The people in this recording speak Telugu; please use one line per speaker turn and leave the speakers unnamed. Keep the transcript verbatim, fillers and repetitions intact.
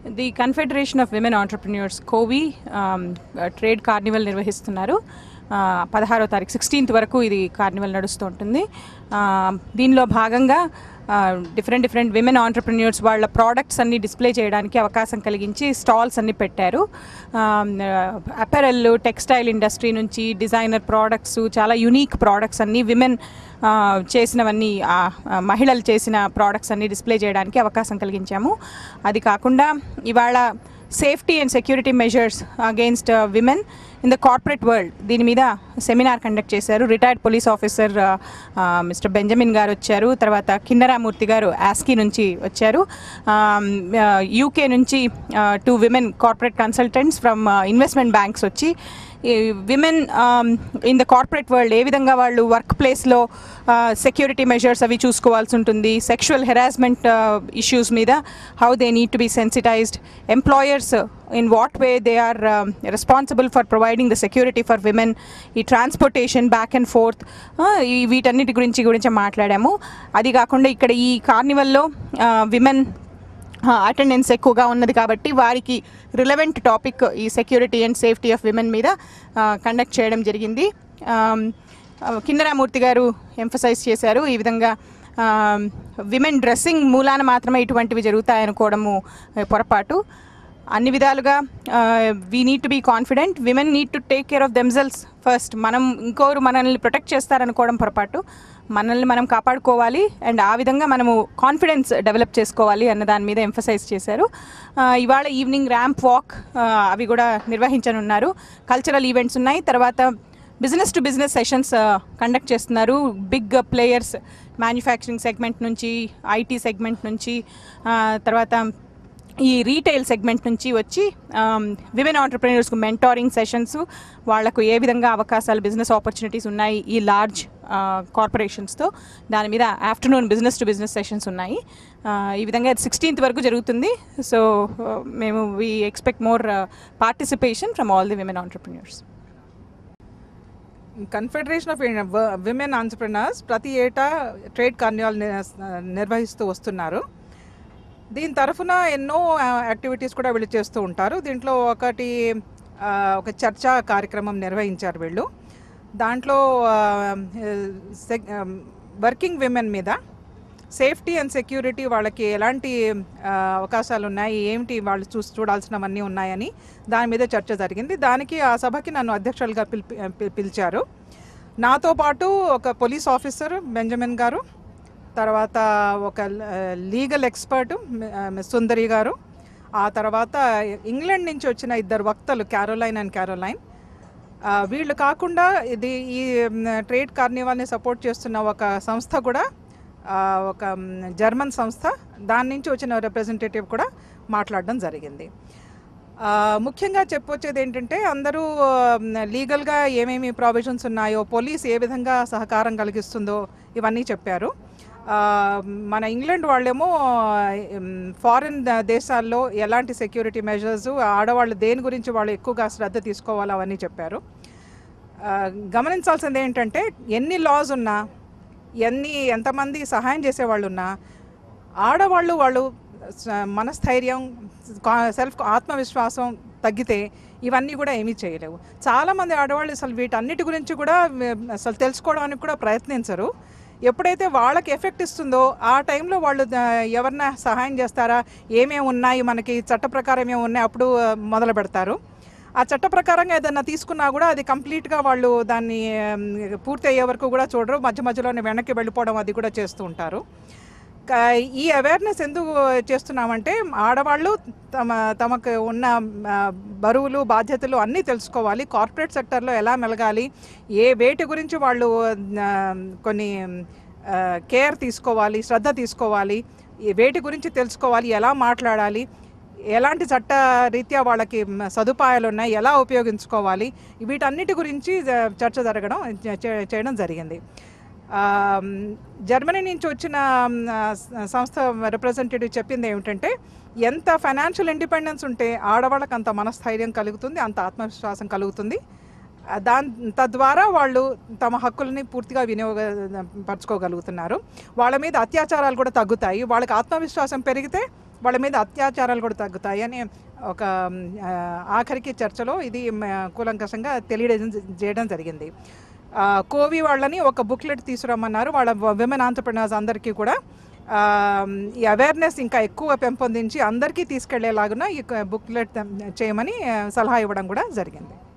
The confederation of women entrepreneurs కోవి ట్రేడ్ కార్నివల్ నిర్వహిస్తున్నారు. పదహారో తారీఖు సిక్స్టీన్త్ వరకు ఇది కార్నివల్ నడుస్తూ ఉంటుంది. దీనిలో భాగంగా డిఫరెంట్ డిఫరెంట్ విమెన్ ఆంటర్ప్రెన్యూర్స్ వాళ్ళ ప్రోడక్ట్స్ అన్ని డిస్ప్లే చేయడానికి అవకాశం కలిగించి స్టాల్స్ అన్ని పెట్టారు. అపెరల్, టెక్స్టైల్ ఇండస్ట్రీ నుంచి డిజైనర్ ప్రోడక్ట్స్, చాలా యునీక్ ప్రోడక్ట్స్ అన్నీ విమెన్ చేసినవన్నీ, మహిళలు చేసిన ప్రోడక్ట్స్ అన్నీ డిస్ప్లే చేయడానికి అవకాశం కలిగించాము. అది కాకుండా ఇవాళ safety and security measures against women in the corporate world దీని మీద సెమినార్ కండక్ట్ చేశారు. Retired police officer mister Benjamin గారు వచ్చారు. తర్వాత కిన్నరామూర్తి గారు ఆస్కీ నుంచి వచ్చారు. యూకే నుంచి two women corporate consultants from investment banks వచ్చి women in the corporate world ఏ విధంగా వాళ్ళు వర్క్ ప్లేస్లో సెక్యూరిటీ మెజర్స్ అవి చూసుకోవాల్సి ఉంటుంది, సెక్షువల్ హెరాస్మెంట్ ఇష్యూస్ మీద how they need to be sensitized, employers in what way they are responsible for providing the security for women, ఈ ట్రాన్స్పోర్టేషన్ బ్యాక్ అండ్ ఫోర్త్, ఈ వీటన్నిటి గురించి గురించి మాట్లాడాము. అది కాకుండా ఇక్కడ ఈ కార్నివల్లో విమెన్ అటెండెన్స్ ఎక్కువగా ఉన్నది కాబట్టి వారికి రిలవెంట్ టాపిక్ ఈ security and safety of women మీద కండక్ట్ చేయడం జరిగింది. కిన్నరామూర్తి గారు ఎంఫసైజ్ చేశారు, ఈ విధంగా విమెన్ డ్రెస్సింగ్ మూలాన మాత్రమే ఇటువంటివి జరుగుతాయనుకోవడము పొరపాటు. అన్ని విధాలుగా we need to be confident, women need to take care of themselves first. మనం ఇంకోరు మనల్ని ప్రొటెక్ట్ చేస్తారనుకోవడం పొరపాటు. మనల్ని మనం కాపాడుకోవాలి అండ్ ఆ విధంగా మనము కాన్ఫిడెన్స్ డెవలప్ చేసుకోవాలి అన్న దాని మీద ఎంఫసైజ్ చేశారు. ఇవాళ ఈవినింగ్ ర్యాంప్ వాక్ అవి కూడా నిర్వహించనున్నారు. కల్చరల్ ఈవెంట్స్ ఉన్నాయి. తర్వాత business to business sessions conduct చేస్తున్నారు. బిగ్ ప్లేయర్స్ మ్యానుఫ్యాక్చరింగ్ సెగ్మెంట్ నుంచి, ఐటీ సెగ్మెంట్ నుంచి, తర్వాత ఈ రీటైల్ సెగ్మెంట్ నుంచి వచ్చి విమెన్ ఆంటర్ప్రెన్యూర్స్కు మెంటారింగ్ సెషన్స్, వాళ్లకు ఏ విధంగా అవకాశాలు, బిజినెస్ ఆపర్చునిటీస్ ఉన్నాయి ఈ లార్జ్ కార్పొరేషన్స్తో, దాని మీద afternoon business to business sessions ఉన్నాయి. ఈ విధంగా సిక్స్టీన్త్ వరకు జరుగుతుంది. సో మేము we expect more participation from all the women entrepreneurs.
Confederation of women entrepreneurs ప్రతి ఏటా ట్రేడ్ కార్నివాల్ నిర్వహిస్తూ వస్తున్నారు. దీని తరఫున ఎన్నో యాక్టివిటీస్ కూడా వీళ్ళు చేస్తూ ఉంటారు. దీంట్లో ఒకటి ఒక చర్చా కార్యక్రమం నిర్వహించారు వీళ్ళు. దాంట్లో వర్కింగ్ విమెన్ మీద సేఫ్టీ అండ్ సెక్యూరిటీ, వాళ్ళకి ఎలాంటి అవకాశాలు ఉన్నాయి, ఏమిటి వాళ్ళు చూసి చూడాల్సినవన్నీ ఉన్నాయని దాని మీద చర్చ జరిగింది. దానికి ఆ సభకి నన్ను అధ్యక్షులుగా పిలిపి పిలిచారు నాతో పాటు ఒక పోలీస్ ఆఫీసర్ బెంజమిన్ గారు, తర్వాత ఒక లీగల్ ఎక్స్పర్ట్ సుందరి గారు, ఆ తర్వాత ఇంగ్లాండ్ నుంచి వచ్చిన ఇద్దరు వక్తలు క్యారోలైన్ అండ్ క్యారోలైన్. వీళ్ళు కాకుండా ఇది ఈ ట్రేడ్ కార్నివాల్ని సపోర్ట్ చేస్తున్న ఒక సంస్థ కూడా, ఒక జర్మన్ సంస్థ, దాని నుంచి వచ్చిన రిప్రజెంటేటివ్ కూడా మాట్లాడడం జరిగింది. ముఖ్యంగా చెప్పొచ్చేది ఏంటంటే, అందరూ లీగల్గా ఏమేమి ప్రావిజన్స్ ఉన్నాయో, పోలీస్ ఏ విధంగా సహకారం కలిగిస్తుందో ఇవన్నీ చెప్పారు. మన ఇంగ్లాండ్ వాళ్ళేమో ఫారిన్ దేశాల్లో ఎలాంటి సెక్యూరిటీ మెజర్స్, ఆడవాళ్ళు దేని గురించి వాళ్ళు ఎక్కువగా శ్రద్ధ తీసుకోవాలి అవన్నీ చెప్పారు. గమనించాల్సింది ఏంటంటే, ఎన్ని లాస్ ఉన్నా, ఎన్ని ఎంతమంది సహాయం చేసేవాళ్ళు ఉన్నా, ఆడవాళ్ళు వాళ్ళు మనస్థైర్యం, సెల్ఫ్ ఆత్మవిశ్వాసం తగ్గితే ఇవన్నీ కూడా ఏమీ చేయలేవు. చాలామంది ఆడవాళ్ళు అసలు వీటన్నిటి గురించి కూడా అసలు తెలుసుకోవడానికి కూడా ప్రయత్నించరు. ఎప్పుడైతే వాళ్ళకి ఎఫెక్ట్ ఇస్తుందో ఆ టైంలో వాళ్ళు ఎవరన్నా సహాయం చేస్తారా, ఏమేమి ఉన్నాయి మనకి చట్ట ప్రకారం ఏమి ఉన్నాయి అప్పుడు మొదలు పెడతారు. ఆ చట్ట ప్రకారంగా ఏదన్నా తీసుకున్నా కూడా అది కంప్లీట్గా వాళ్ళు దాన్ని పూర్తి అయ్యే వరకు కూడా చూడరు, మధ్య మధ్యలోనే వెనక్కి వెళ్ళిపోవడం అది కూడా చేస్తూ ఉంటారు. ఈ అవేర్నెస్ ఎందుకు చేస్తున్నామంటే, ఆడవాళ్ళు తమ తమకు ఉన్న బరువులు, బాధ్యతలు అన్నీ తెలుసుకోవాలి. కార్పొరేట్ సెక్టర్లో ఎలా మెలగాలి, ఏ వేటి గురించి వాళ్ళు కొన్ని కేర్ తీసుకోవాలి, శ్రద్ధ తీసుకోవాలి, వేటి గురించి తెలుసుకోవాలి, ఎలా మాట్లాడాలి, ఎలాంటి చట్ట రీత్యా వాళ్ళకి సదుపాయాలు ఉన్నాయి, ఎలా ఉపయోగించుకోవాలి, వీటన్నిటి గురించి చర్చ జరగడం చేయడం జరిగింది. జర్మనీ నుంచి వచ్చిన సంస్థ రిప్రజెంటేటివ్ చెప్పింది ఏమిటంటే, ఎంత ఫైనాన్షియల్ ఇండిపెండెన్స్ ఉంటే ఆడవాళ్ళకి అంత మనస్థైర్యం కలుగుతుంది, అంత ఆత్మవిశ్వాసం కలుగుతుంది. దాని తద్వారా వాళ్ళు తమ హక్కుల్ని పూర్తిగా వినియోగపరచుకోగలుగుతున్నారు. వాళ్ళ మీద అత్యాచారాలు కూడా తగ్గుతాయి. వాళ్ళకి ఆత్మవిశ్వాసం పెరిగితే వాళ్ళ మీద అత్యాచారాలు కూడా తగ్గుతాయి అని ఒక ఆ, ఆఖరికి చర్చలో ఇది మ, కూలంకషంగా తెలియజేయడం చేయడం జరిగింది. ఆ, కోవి వాళ్ళని ఒక బుక్లెట్ తీసుకురమ్మన్నారు వాళ్ళ విమెన్ ఆంటర్ప్రినర్స్ అందరికీ కూడా. ఆ, ఈ అవేర్నెస్ ఇంకా ఎక్కువ పెంపొందించి అందరికీ తీసుకెళ్లేలాగున ఈ బుక్లెట్ చేయమని ఆ, సలహా ఇవ్వడం కూడా జరిగింది.